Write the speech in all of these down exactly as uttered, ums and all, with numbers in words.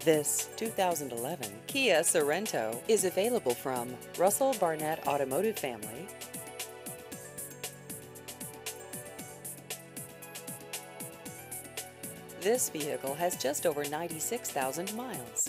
This two thousand eleven Kia Sorento is available from Russell Barnett Automotive Family. This vehicle has just over ninety-six thousand miles.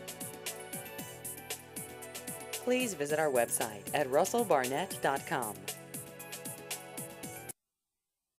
Please visit our website at russell barnett dot com.